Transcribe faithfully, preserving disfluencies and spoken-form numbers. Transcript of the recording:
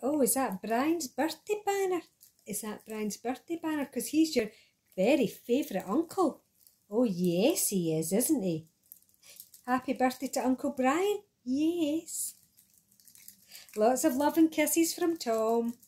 Oh, is that Brian's birthday banner? Is that Brian's birthday banner? Because he's your very favourite uncle. Oh, yes, he is, isn't he? Happy birthday to Uncle Brian. Yes. Lots of love and kisses from Tom.